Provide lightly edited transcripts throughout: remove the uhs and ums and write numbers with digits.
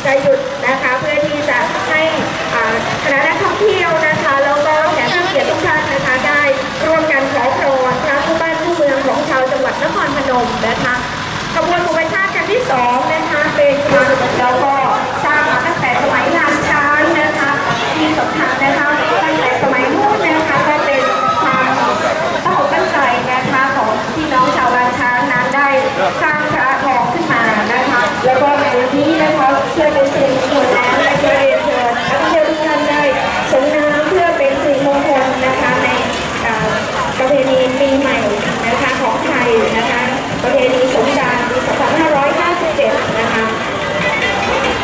จะหยุดนะคะเพื่อที่จะให้คณะนักท่องเที่ยวนะคะแล้วก็แขกผู้เกียรติทุกท่านนะคะได้ร่วมกันขอพรพระผู้บ้านผู้เมืองของชาวจังหวัดนครพนมนะคะขบวนธงชาติกันที่2นะคะเป็นการแล้วก็สร้างมาตั้งแต่สมัยงานช้างนะคะที่สำคัญนะคะตั้งแต่สมัยนู้นนะคะก็เป็นความตั้งอกตั้งใจนะคะของพี่น้องชาวบ้านช้างนั้นได้สร้างพระทองขึ้นมานะคะแล้วก็ในวันนี้นะคะเพื่อเป็นสิ่งมงคลและเพื่อเรียนเชิญนักท่องเที่ยวทุกท่านได้ส่งน้ำเพื่อเป็นสิ่งมงคลนะคะในประเพณีปีใหม่นะคะของไทยนะคะประเพณีสงกรานต์ปี 2557 นะคะ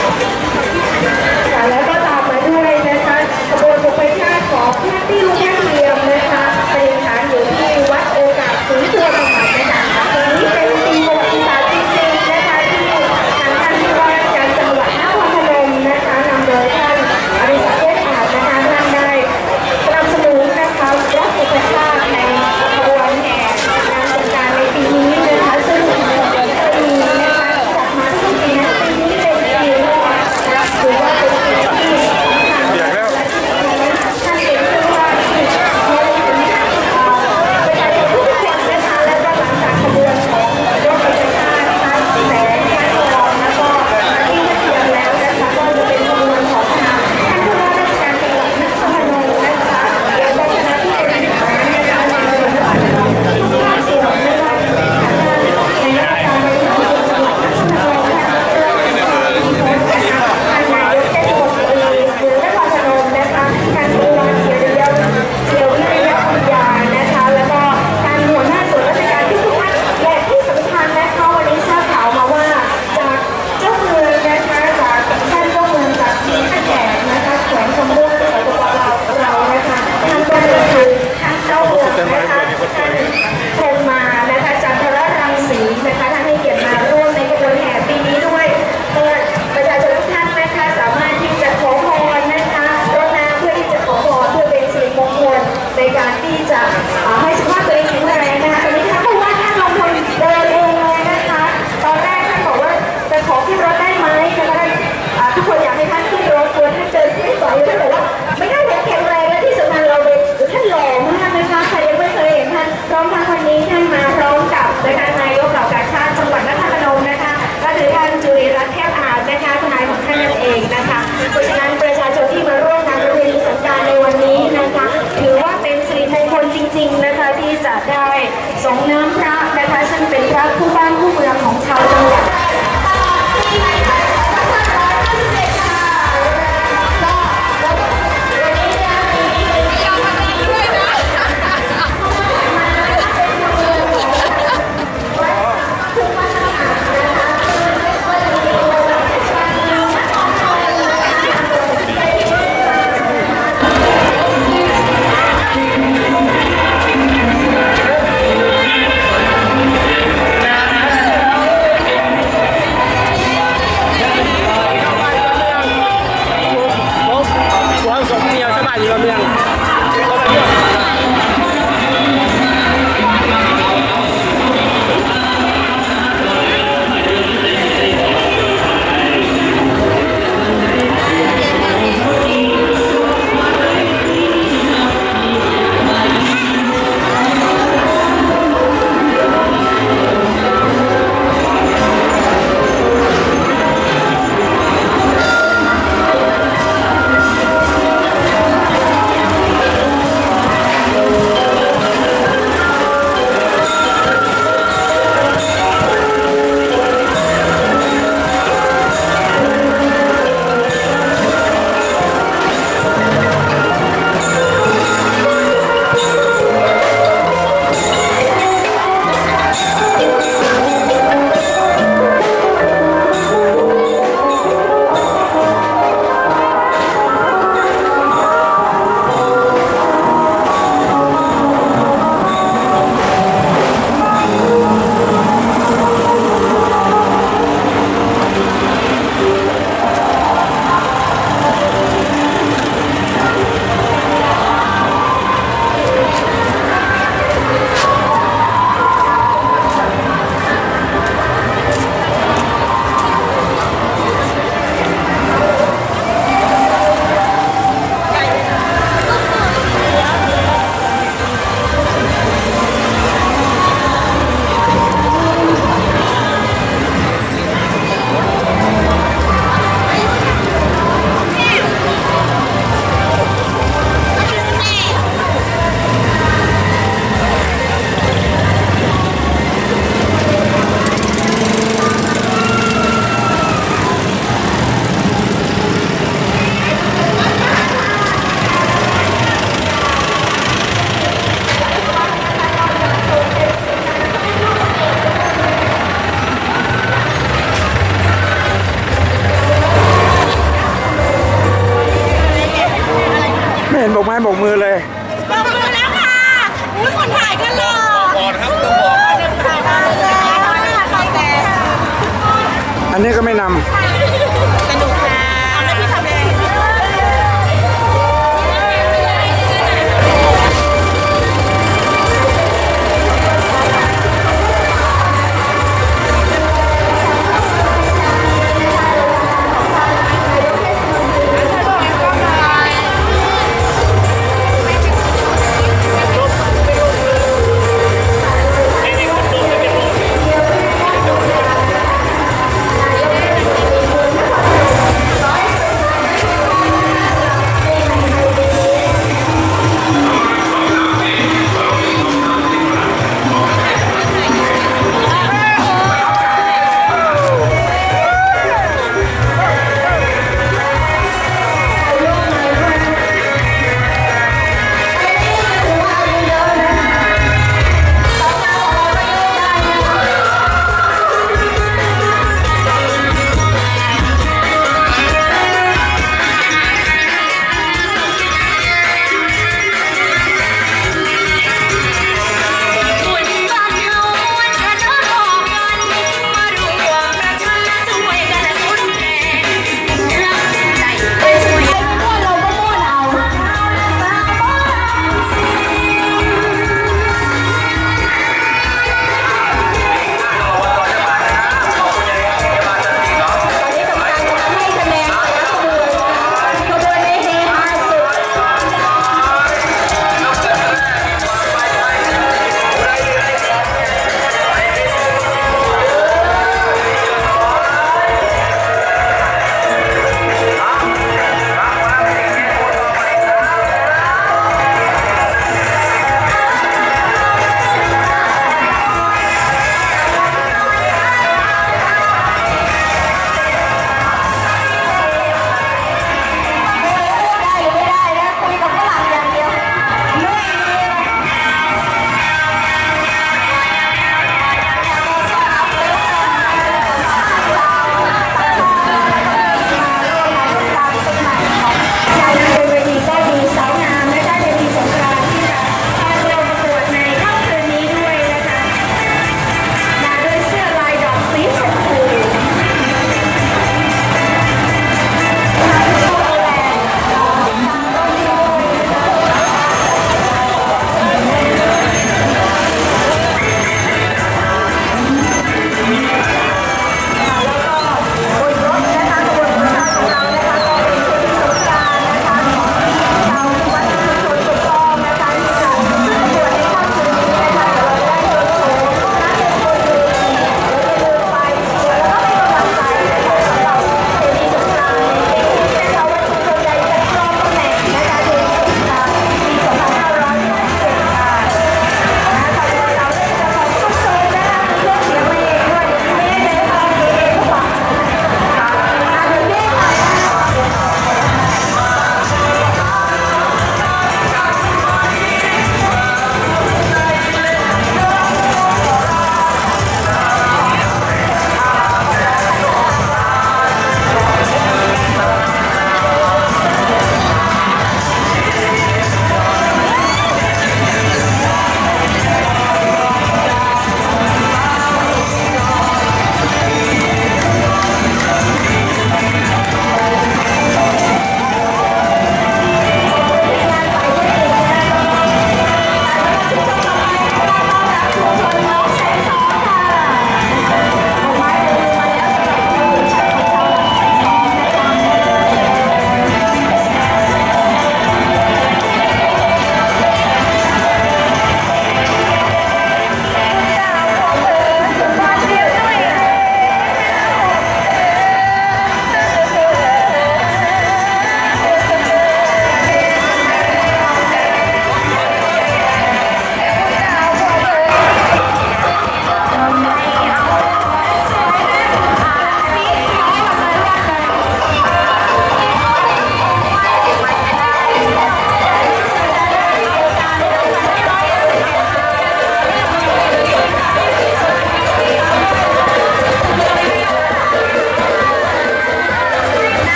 บกไม้บกมือเลยบอกมือแล้วค่ะอุ้ยคนถ่ายกันหรอบอกครับต้องบอกถ่ายมาเลยแต่อันนี้ก็ไม่นำสนุกค่ะเอาแล้วพี่ทำเอง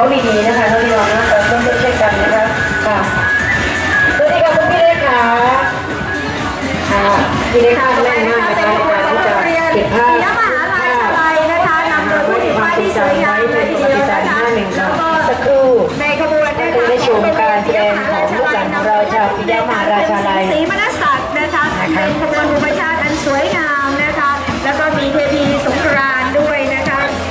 เขาดีๆนะคะน้องพี่น้องนะต้องช่วยกันนะคะค่ะสวัสดีค่ะคุณพี่เล็กค่ะพี่เล็กค่ะแน่นมากนะคะในการที่จะเก็บภาพมหาลัยอะไรนะคะนำโดยผู้ถือป้ายที่สวยงามเลยทีเดียวนะคะแล้วก็สักครู่ในขบวนนะคะได้ชมการแสดงของลูกหลานของเราชาวปิยมหาราชาลัยศรีมนัสสัตว์นะคะเป็นขบวนธรรมชาติอันสวยงามนะคะแล้วก็มีเทพีสงกรานต์ด้วยนะคะ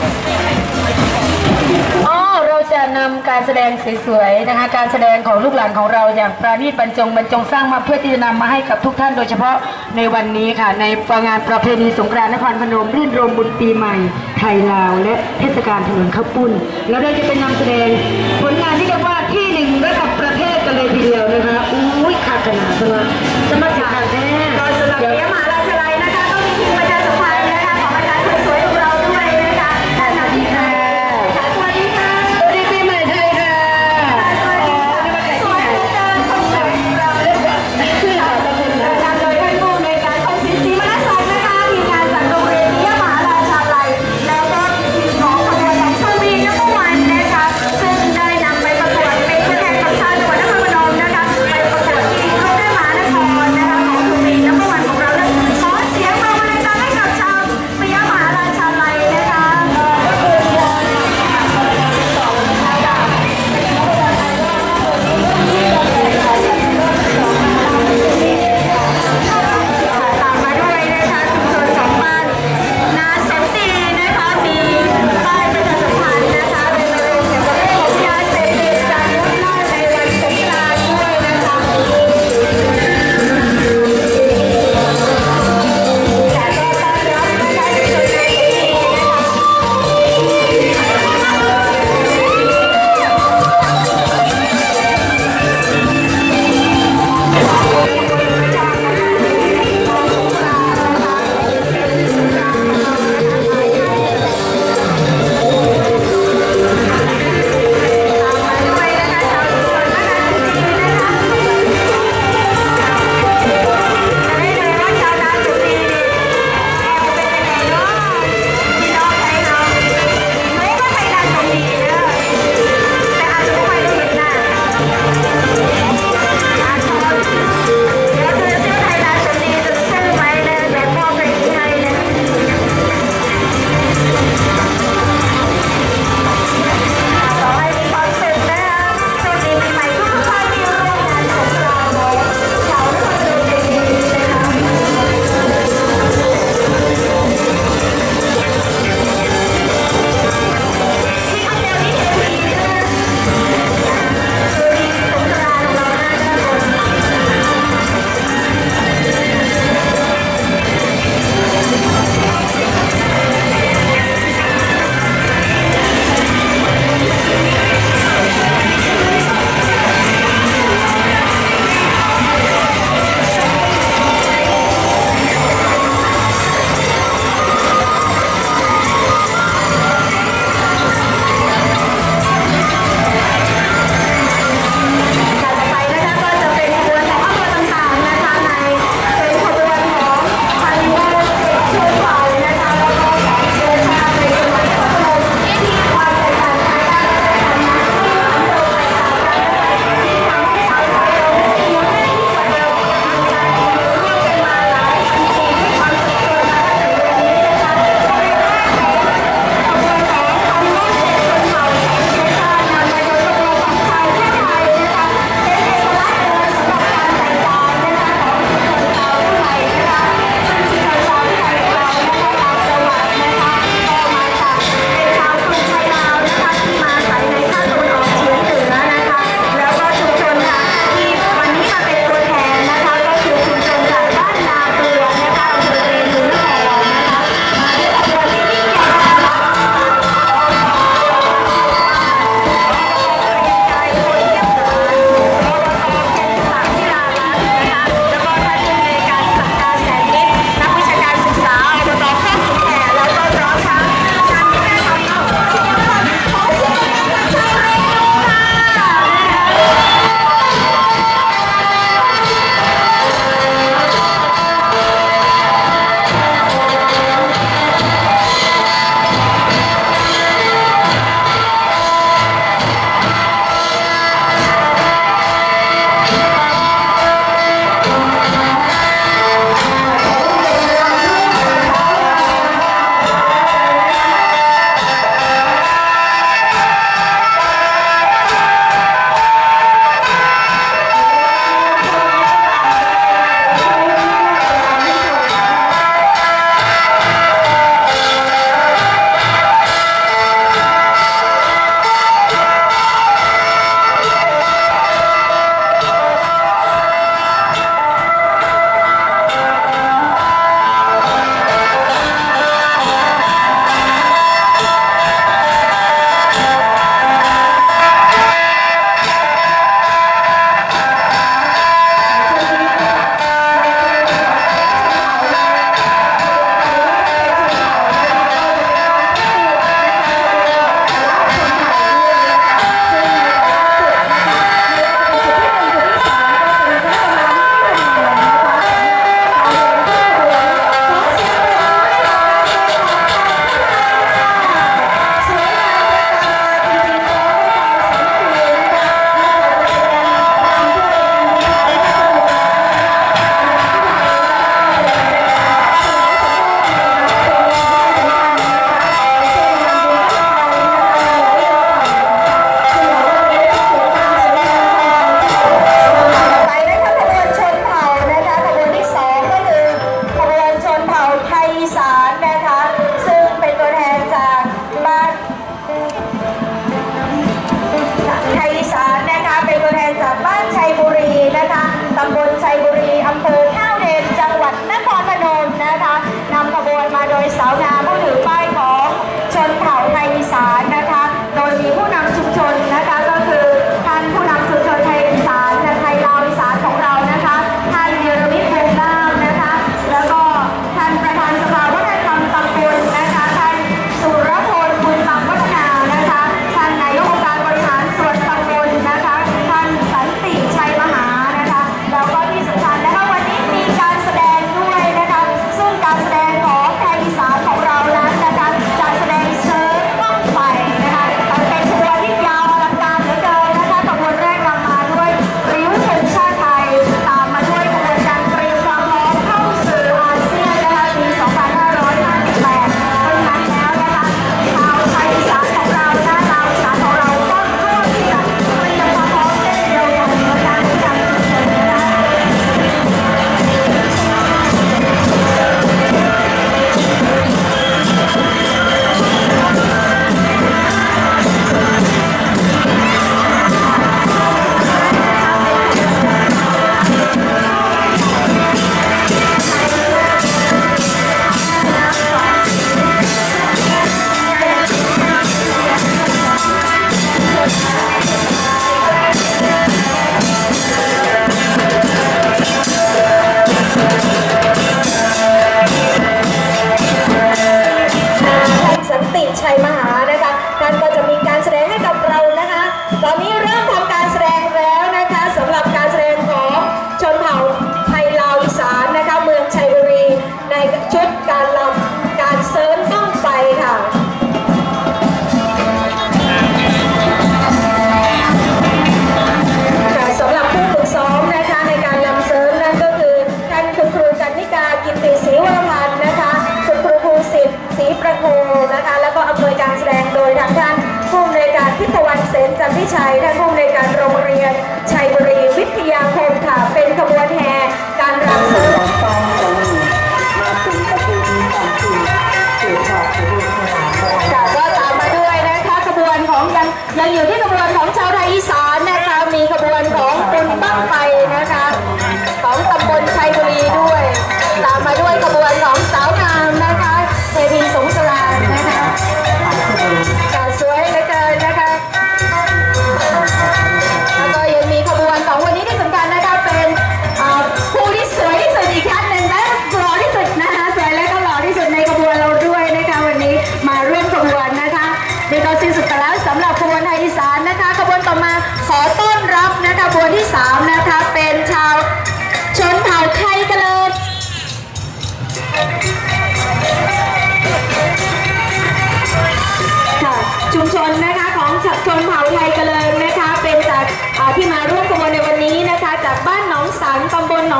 เราจะนำการแสดงสวยๆนะคะการแสดงของลูกหลานของเราอย่างปราณีตบรรจงสร้างมาเพื่อที่จะนำมาให้กับทุกท่านโดยเฉพาะในวันนี้ค่ะในงานประเพณีสงกรานต์นครพนมรื่นรมบุญปีใหม่ไทยลาวและเทศกาลถนนข้าวปุ้นแล้วเราจะเป็นนำแสดงผลงานที่เรียกว่าที่หนึ่งระดับประเทศกันเลยทีเดียวนะคะอุ้ยขาดขนาดสมาจะมาถึงทางแท้ก็สำหรับปิยมหาราชาลัยนะคะก็มีทีมประชาสัมพันธ์นะคะของอาจารย์สวยๆของเราด้วยนะคะสวัสดีค่ะสวัสดีค่ะสวัสดีปีใหม่ไทยค่ะสวยเหลือเกินคนสวยของเรานำโดยท่านผู้อำนวยการกรมศิลป์ศรีมนัสสัตว์นะคะทีมงานจากโรงเรียนปิยมหาราชาลัยแล้วก็ทีมของขบวนของชลบุรีนัมเบอร์วันนะคะซึ่งได้นำไปประกวดเป็นผู้แทนของชาวจังหวัดนครพนมนะคะไปประกวดที่กรุงเทพมหาน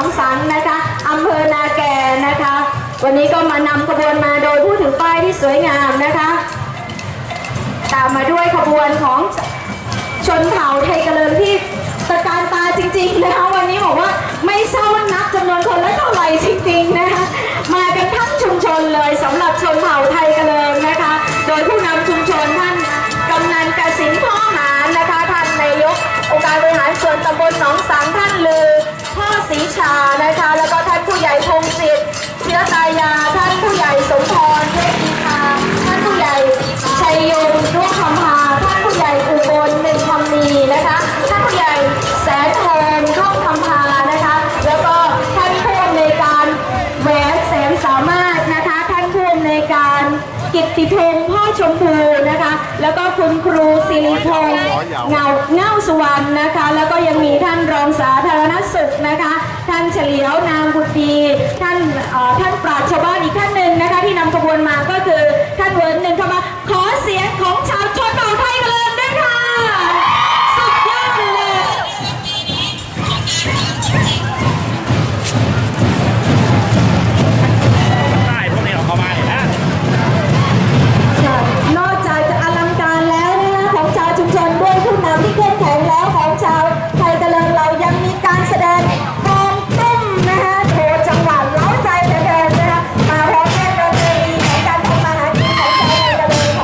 องสังนะคะอำเภอนาแกนะคะ วันนี้ก็มานำขบวนมาโดยผู้ถือป้ายที่สวยงามนะคะตามมาด้วยขบวนของชนเผ่าไทยเจริญที่ตะการตาจริงๆนะคะวันนี้บอกว่าไม่ทราบว่านับจำนวนคนและเท่าไหร่จริงๆนะคะมากันทั้งชุมชนเลยสำหรับชนเผ่าไทยเจริญนะคะโดยผู้นำชุมชนท่านกำนันกสินพ่อหารนะคะท่านนายกองค์การบริหารส่วนตำบลหนองสังท่านลือพ่อศรีชานะคะแล้วก็ท่านผู้ใหญ่พงศิษฐ์เชื้อตายาท่านผู้ใหญ่สมพรเทพธีคาท่านผู้ใหญ่ชัยยงรุ่งคำพาท่านผู้ใหญ่อุบลหนึ่งคำมีนะคะท่านผู้ใหญ่แสนทองท่องคำพานะคะแล้วก็ท่านผู้อำนวยการแหวนแสนสามารถนะคะท่านผู้อำนวยการกิตติพงษ์พ่อชมพูนะคะแล้วก็คุณครูศิริพงษ์เงาสุวรรณนะคะแล้วก็ยังมีท่านรองสาธารณสุขนะคะท่านเฉลียวนามบุตรีท่านปราชญ์ชาวบ้านอีกท่านหนึ่งนะคะที่นำขบวนมาก็คือท่านเวิร์นหนึ่งเข้ามาขอเสียงของชาวชนเผ่าไทยกันเลยด้วยค่ะสุดยอดเลยนอกจากจะอลังการแล้วนะคะของชาวชุมชนด้วยผู้นำที่เข้มแข็งแล้วของชาวไทยเจริญเรายังมีการแสดงกองตุ้มนะคะโชว์จังหวะเล้าใจแดนนะคะมาพร้อมกับประเพณีของการทำมาหากินของชาวไทยเจริญ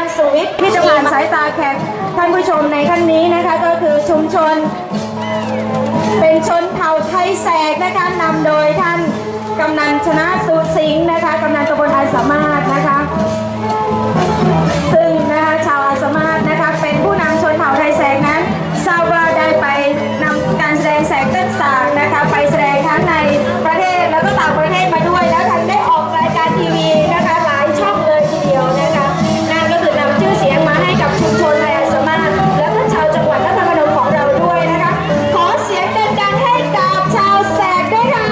ญสุวิทย์ที่จะผ่านสายตาแขกท่านผู้ชมในขั้นนี้นะคะก็คือชุมชนเป็นชนเผ่าไทยแสกนะคะนำโดยท่านกำนันชนะสุสิงห์นะคะกำนันตำบลอาจสามารถนะคะซึ่งนะคะชาวอาจสามารถนะคะเป็นผู้นำชนเผ่าไทยแสกนั้นทราบว่าได้ไปนำการแสดงแสกเต้นสางนะคะไปแสดงทั้งในประเทศแล้วก็ต่างประเทศมาด้วยแล้วท่านได้ออกรายการทีวีนะคะหลายช่องเลยทีเดียวนะคะนั่นก็คือนำชื่อเสียงมาให้กับชุมชนไทยอาจสามารถและก็ชาวจังหวัดนครพนมของเราด้วยนะคะขอเสียงดังๆให้กับชาวแสกด้วยค่ะ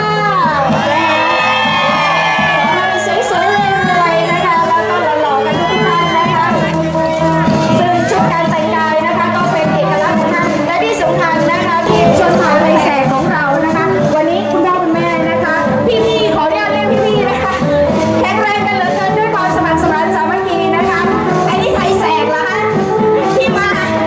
สวยๆเลยนะคะแล้วก็หล่อๆกันทุกท่านนะคะซึ่งชุดการแต่งกายนะคะก็เป็นเอกลักษณ์ของท่านและที่สำคัญนะคะที่ชนเผ่าไทยแสกของเรานะคะวันนี้คุณพ่อคุณแม่นะคะพี่ๆขออนุญาตเรียกพี่ๆนะคะแข็งแรงกันเหลือเกินด้วยความสมัครสมานสามัคคีนะคะไอ้นี่ไทยแสกเหรอคะที่มา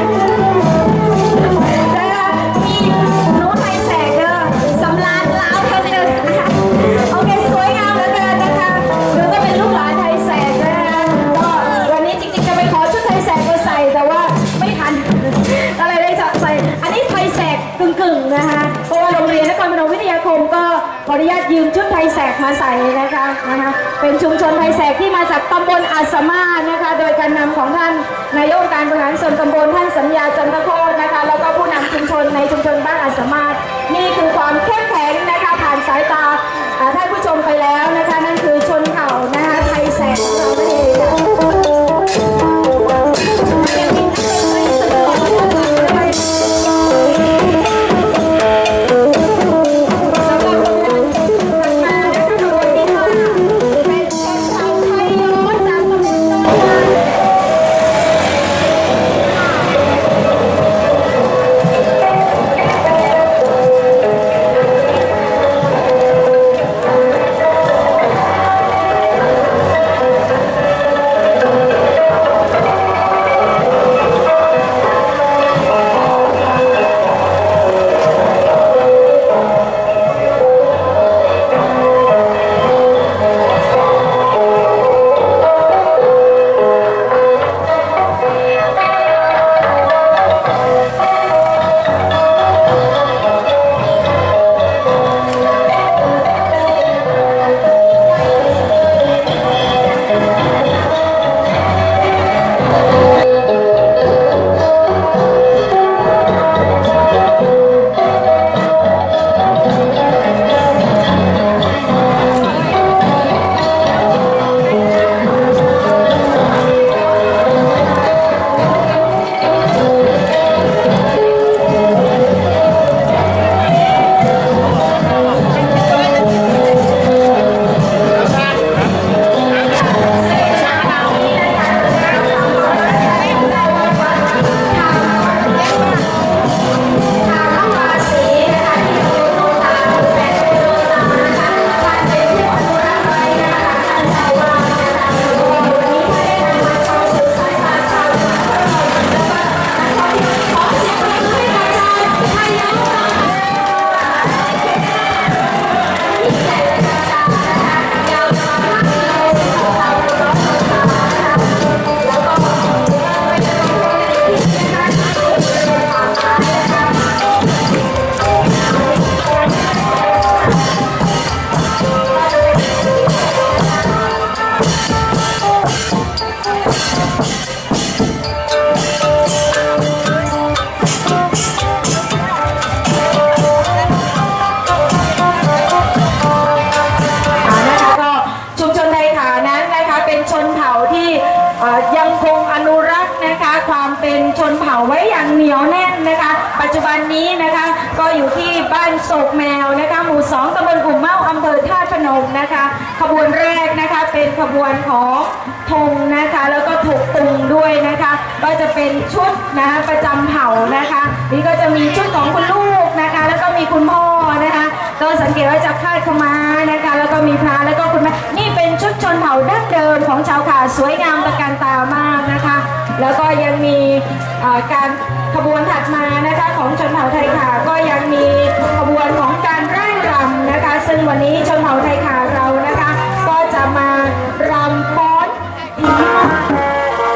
มีหนูไทยแสกเด้อสำราญลาวคนหนึ่งนะคะโอเคสวยงามเหลือเกินนะคะหรือก็เป็นลูกหลานไทยแสกนะคะก็วันนี้จริงๆจะไปขอชุดไทยแสกมาใส่แต่ว่าไม่ทันก็เลยได้จัดใส่อันนี้ไทยแสกกึ่งๆนะคะเพราะว่าโรงเรียนนครพนมวิทยาคมก็ขออนุญาตยืมชุดไทยแสกมาใส่นะคะเป็นชุมชนไทยแสกที่มาจากตำบลอาจสามารถนะคะโดยการนำของท่านนายกองค์การบริหารส่วนตำบลท่านสัญญาจันทโคตรนะคะแล้วก็ผู้นำชุมชนในชุมชนบ้านอาจสามารถนี่คือความเข้มแข็งนะคะผ่านสายตาท่านผู้ชมไปแล้วนะคะนั่นคือชนเผ่านะคะไทยแสกของเรานั่นเองค่ะยังมีท่านเป็นเสนอด้วยยังคงอนุรักษ์นะคะความเป็นชนเผ่าไว้อย่างเหนียวแน่นนะคะปัจจุบันนี้นะคะก็อยู่ที่บ้านโศกแมวนะคะหมู่ 2 ตำบลอุ่มเมาอำเภอธาตุพนมนะคะขบวนแรกนะคะเป็นขบวนของธงนะคะแล้วก็ถูกตุงด้วยนะคะก็จะเป็นชุดนะคะประจำเผ่านะคะนี่ก็จะมีชุดของคุณลูกนะคะแล้วก็มีคุณพ่อนะคะก็สังเกตว่าจะคาดขม้านะคะแล้วก็มีพระแล้วก็คุณแม่นี่เป็นชุดชนเผ่าดั้งเดิมของชาวขาสวยงามตระการตามากนะคะแล้วก็ยังมีการขบวนถัดมานะคะของชนเผ่าไทยขาก็ยังมีขบวนของการร่ายรำนะคะซึ่งวันนี้ชนเผ่าไทยขาเรานะคะก็จะมารำฟ้อนผี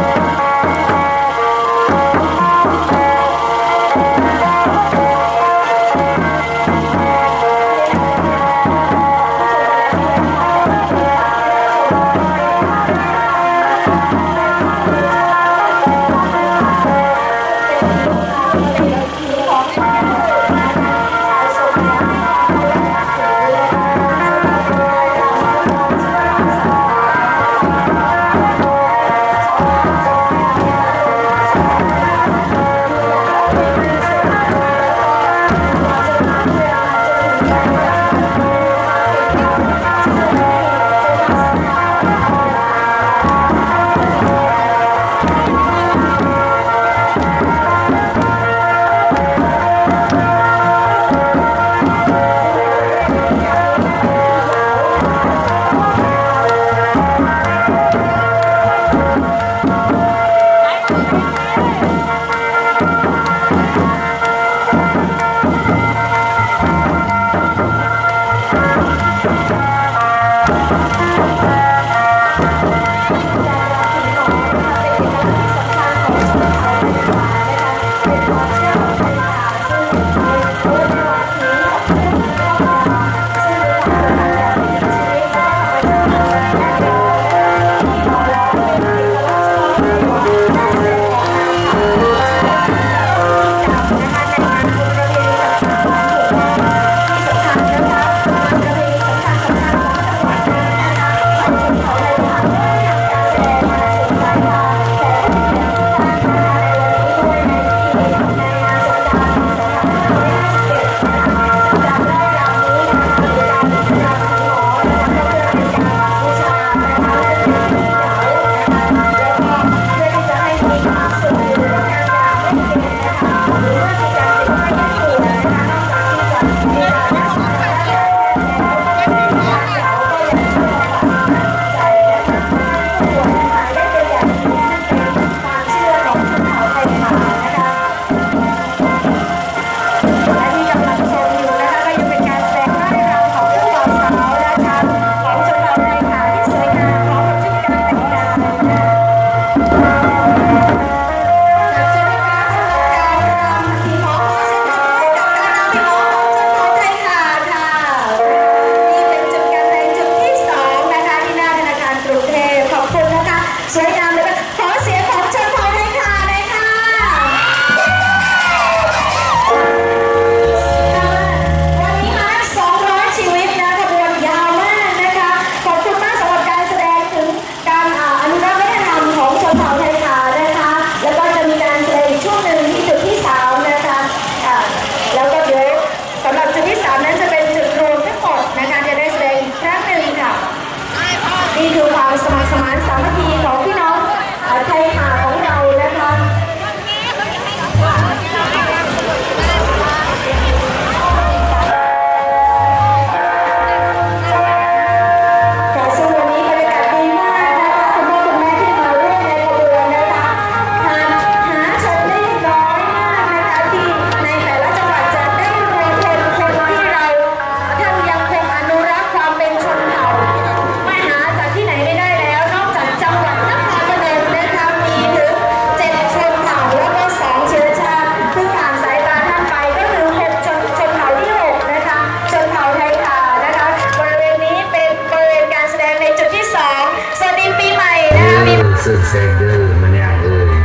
sơn sen đơ mà nàng ơi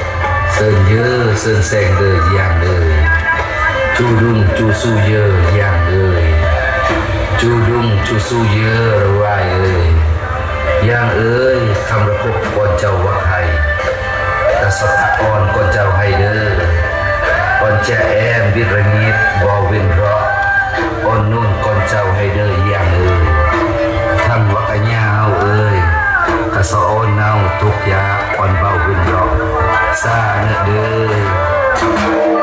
sơn dơ sơn sen đơ giang ơi chu đung chu su dơ giang ơi chu đung chu su dơ roi ơi giang ơiคำระพบก่อนเจ้าวักไห้กระสอบอ่อนก่อนเจ้าให้เด้อก่อนแจ้แอมวิระงีดบอวินรออ่อนนุ่นก่อนเจ้าให้เด้อย่างเอ้ยทำวักยาวเอ้ยกระสอนเน่าทุกยาอ่อนเบาวินรอซาเนเด้อ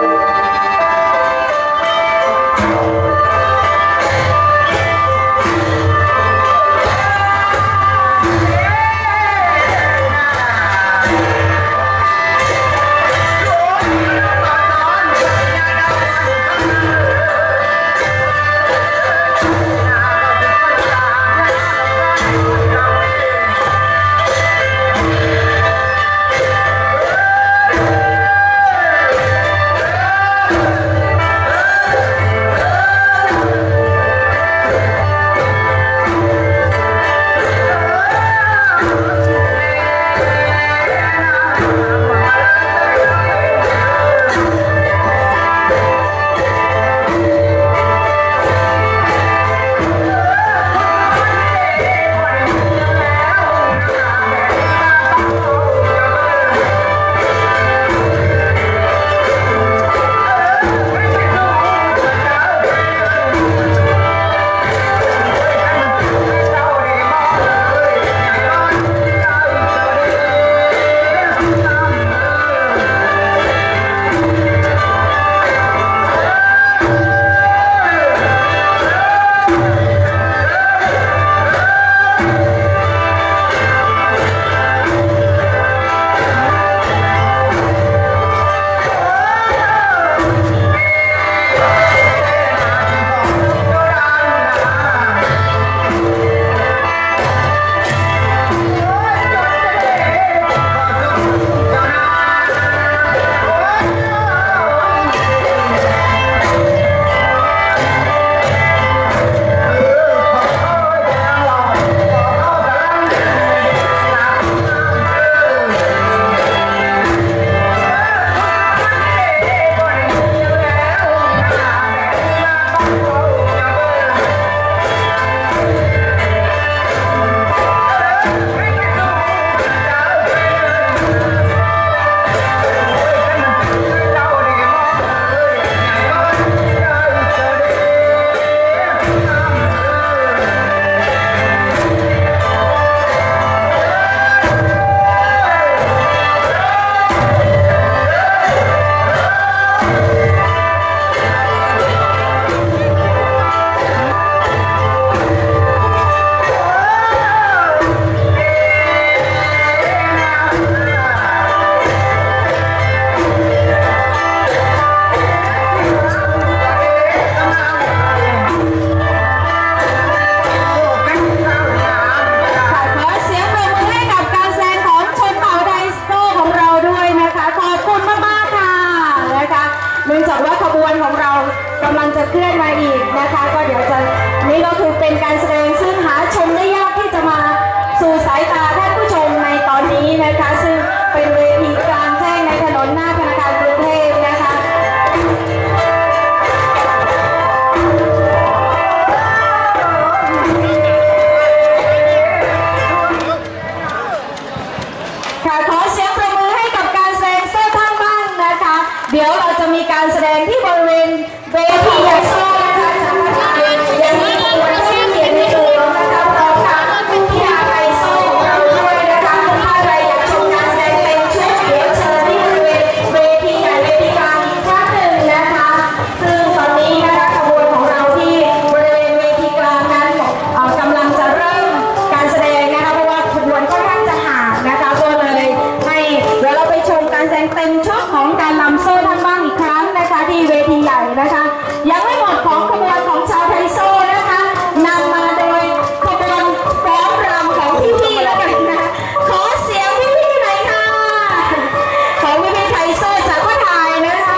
เวทีใหญ่นะคะยังไม่หมดของขบวนของชาวไทโซ่นะคะนำมาโดยขบวนฟ้อนรำของพี่ๆแล้วกันนะขอเสียงพี่ๆหน่อยค่ะของพี่ๆไทโซ่จากพระทายนะคะ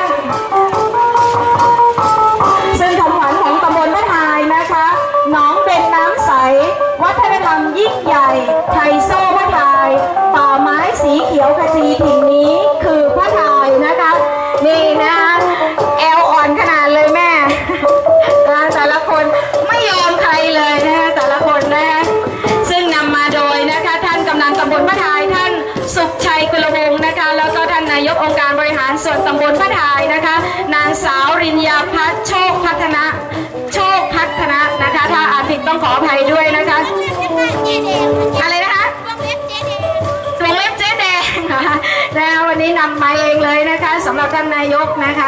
ซึ่งคำขวัญของตำบลพระทายนะคะน้องเป็นน้ำใสวัฒนธรรมยิ่งใหญ่ไทโซ่พระทายป่าไม้สีเขียวขจีถิ่นนี้คือพระทายนะคะนี่นะแอลอ่อนขนาดเลยแม่แต่ละคนไม่ยอมใครเลยนะแต่ละคนนะซึ่งนำมาโดยนะคะท่านกำนันตำบลพระทายท่านสุขชัยกุลวงศ์นะคะแล้วก็ท่านนายกองค์การบริหารส่วนตำบลพระทายนะคะนางสาวริญญาพัฒน์โชคพัฒนะนะคะถ้าอ่านผิดต้องขออภัยด้วยนะคะอะไรนะคะวงเล็บเจ๊แดงนะคะวันนี้นำมาเองเลยนะคะสำหรับท่านนายกนะคะ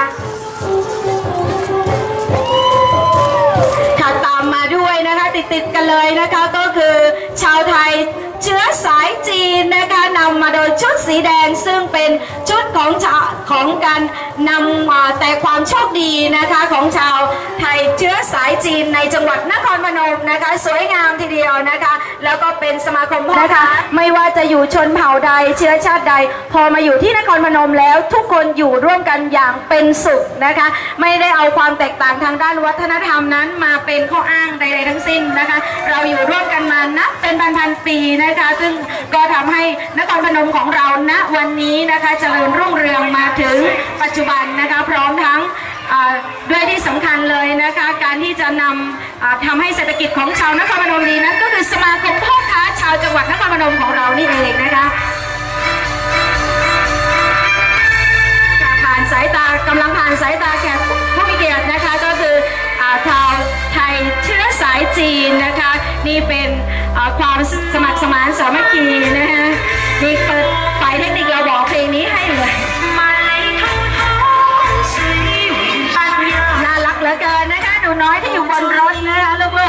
ค่ะตามมาด้วยนะคะติดกันเลยนะคะก็คือชาวไทยเชื้อสายจีนนะคะนำมาโดยชุดสีแดงซึ่งเป็นชุดของการนำแต่ความโชคดีนะคะของชาวไทยเชื้อสายจีนในจังหวัดนครพนมนะคะสวยงามทีเดียวนะคะแล้วก็เป็นสมาคมนะคะไม่ว่าจะอยู่ชนเผ่าใดเชื้อชาติใดพอมาอยู่ที่นครพนมแล้วทุกคนอยู่ร่วมกันอย่างเป็นสุขนะคะไม่ได้เอาความแตกต่างทางด้านวัฒนธรรมนั้นมาเป็นข้ออ้างใดๆทั้งสิ้นนะคะเราอยู่ร่วมกันมานับเป็นพันปีนะคะซึ่งก็ทำให้นครพนมของเราณวันนี้นะคะเจริญรุ่งเรืองมาถึงปัจจุบันนะคะพร้อมทั้งด้วยที่สำคัญเลยนะคะการที่จะนำทำให้เศรษฐกิจของชาวนครพนมดีนั้นก็คือสมาคมพ่อค้าชาวจังหวัดนครพนมของเรานี่เองนะคะผ่านสายตากำลังผ่านสายตาแขกผู้มีเกียรตินะคะก็คือชาวไทยเชื้อสายจีนนะคะนี่เป็นความสมัครสมานสามัคคีนะคะนี่เปิดฝ่ายเทคนิคเราบอกเพลงนี้ให้เลยน่ารักเหลือเกินนะคะหนูน้อยที่อยู่บนรถนะคะลูก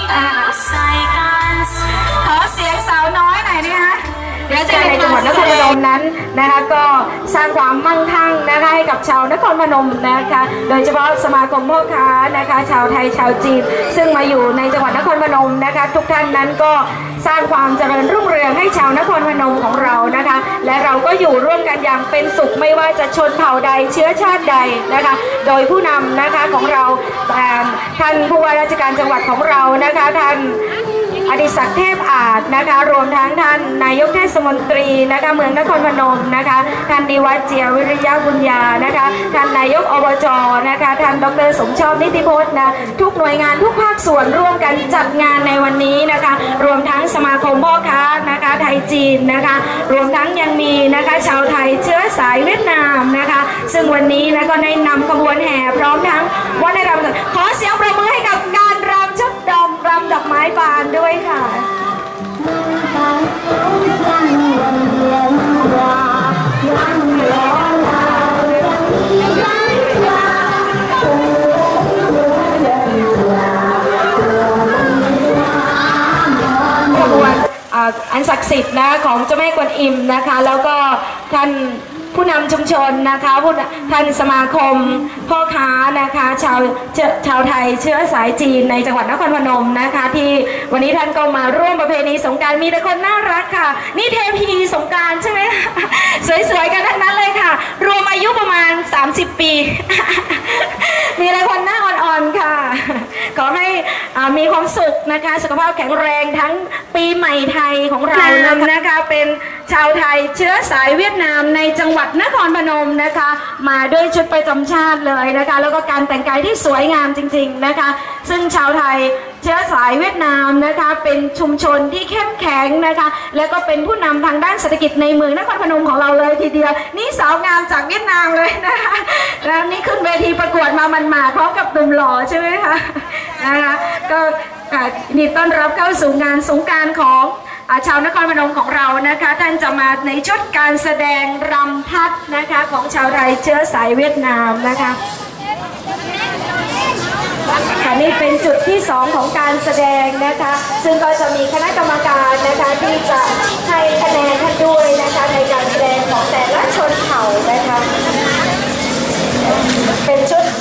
ๆขอเสียงสาวน้อยหน่อยนะคะเดี๋ยวจะในจังหวัดนครพนมนั้นนะคะก็สร้างความมั่งคั่งนะคะให้กับชาวนครพนมนะคะโดยเฉพาะสมาคมพ่อค้านะคะชาวไทยชาวจีนซึ่งมาอยู่ในจังหวัดนครพนมนะคะทุกท่านนั้นก็สร้างความเจริญรุ่งเรืองให้ชาวนครพนมของเรานะคะและเราก็อยู่ร่วมกันอย่างเป็นสุขไม่ว่าจะชนเผ่าใดเชื้อชาติใดนะคะโดยผู้นำนะคะของเราท่านผู้ว่าราชการจังหวัดของเรานะคะท่านอดิศักดิ์เทพอาจนะคะรวมทั้งท่านนายกเทศมนตรีนะคะเมืองนครพนมนะคะท่านดิวัฒน์เจียวิริยะบุญญานะคะท่านนายกอบจนะคะท่านดร.สมชอบนิติพจน์นะทุกหน่วยงานทุกภาคส่วนร่วมกันจัดงานในวันนี้นะคะรวมทั้งสมาคมพ่อค้านะคะไทยจีนนะคะรวมทั้งยังมีนะคะชาวไทยเชื้อสายเวียดนามนะคะซึ่งวันนี้นะก็ได้นำขบวนแห่พร้อมทั้งวัฒนธรรมขอเสียงปรบมือให้กับการรำชุดดำรำดอกไม้บานด้วยค่ะอันศักดิ์สิทธิ์นะของเจ้าแม่กวนอิมนะคะแล้วก็ท่านผู้นำชุมชนนะคะท่านสมาคมพ่อค้านะคะชาวไทยเชื้อสายจีนในจังหวัดนครพนมนะคะที่วันนี้ท่านก็มาร่วมประเพณีสงกรานต์มีแต่คนน่ารักค่ะนี่เทพีสงกรานต์ใช่ไหมสวยๆกันทั้งนั้นเลยค่ะรวมอายุประมาณ30 ปีมีแต่คนหน้าอ่อนๆค่ะขอให้มีความสุขนะคะสุขภาพแข็งแรงทั้งปีใหม่ไทยของเรานะคะเป็นชาวไทยเชื้อสายเวียดนามในจังหวัดนครพนมนะคะมาด้วยชุดประจำชาติเลยนะคะแล้วก็การแต่งกายที่สวยงามจริงๆนะคะซึ่งชาวไทยเชื้อสายเวียดนามนะคะเป็นชุมชนที่เข้มแข็งนะคะแล้วก็เป็นผู้นำทางด้านเศรษฐกิจในเมืองนครพนมของเราเลยทีเดียวนี่สาวงามจากเวียดนามเลยนะคะแล้วนี่ขึ้นเวทีประกวดมามันมาพร้อมกับหนุ่มหล่อใช่ไหมคะนะคะก็ยินดีต้อนรับเข้าสู่งานสงกรานต์ของชาวนครพนมของเรานะคะท่านจะมาในชุดการแสดงรำพัดนะคะของชาวไทยเชื้อสายเวียดนามนะคะค่ะนี่เป็นจุดที่2ของการแสดงนะคะซึ่งก็จะมีคณะกรรมการนะคะที่จะให้คะแนนท่านด้วยนะคะในการแสดงของแต่ละชนเผ่านะคะเป็นชุด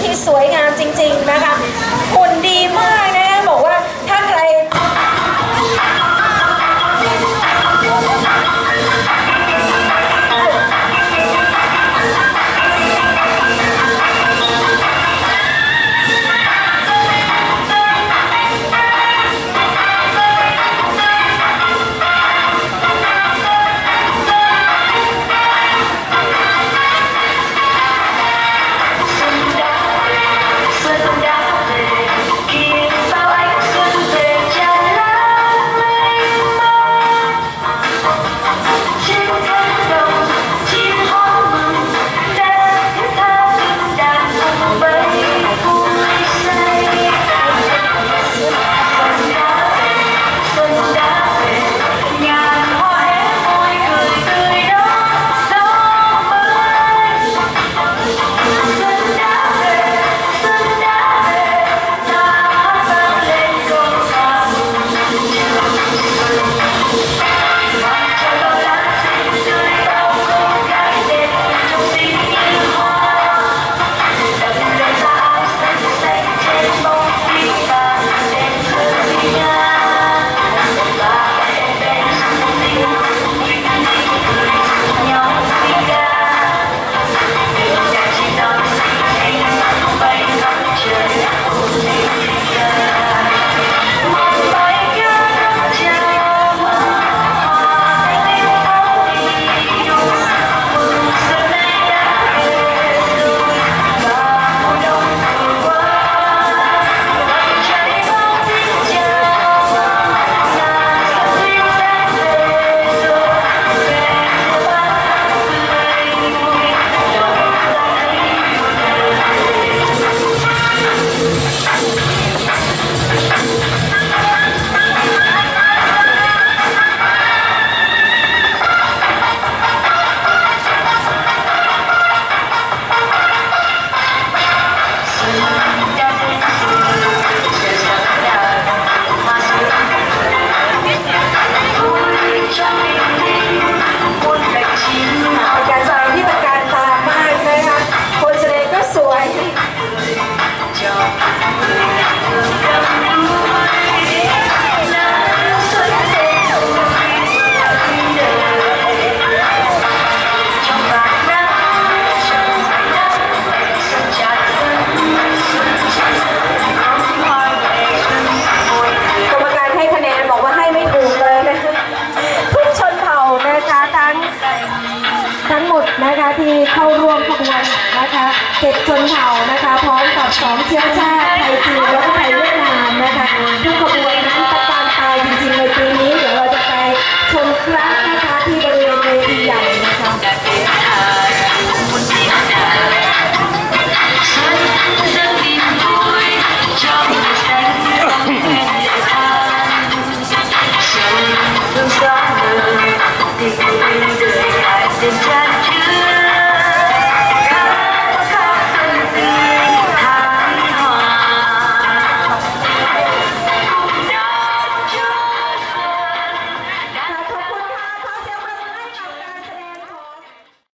เข้าร่วมขบวนนะคะ7ชนเผ่านะคะพร้อมกับ2เชื้อชาติไทยจีนแล้วก็ไทยเวียดนามนะคะทุกขบวน